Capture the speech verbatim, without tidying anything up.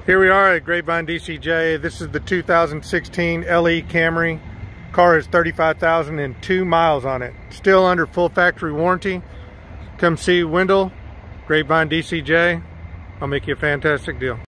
Here we are at Grapevine D C J. This is the two thousand sixteen L E Camry. Car has thirty-five thousand two miles on it. Still under full factory warranty. Come see Wendell, Grapevine D C J. I'll make you a fantastic deal.